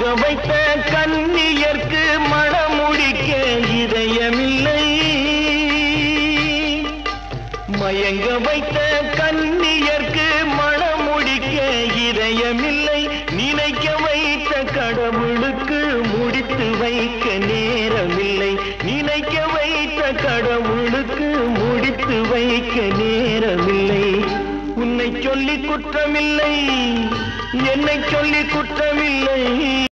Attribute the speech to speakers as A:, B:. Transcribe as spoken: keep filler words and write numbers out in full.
A: மயங்க வைத்த கன்னியர்க்கு மணமுடிக்க இதயமில்லை. மயங்க வைத்த கன்னியர்க்கு மணமுடிக்க இதயமில்லை. நினைக்க வைத்த கடவுளுக்கு முடித்து வைக்க நேரமில்லை. நினைக்க வைத்த கடவுளுக்கு முடித்து வைக்க நேரமில்லை. உன்னை சொல்லி குற்றமில்லை, என்னை சொல்லி குற்றமில்லை.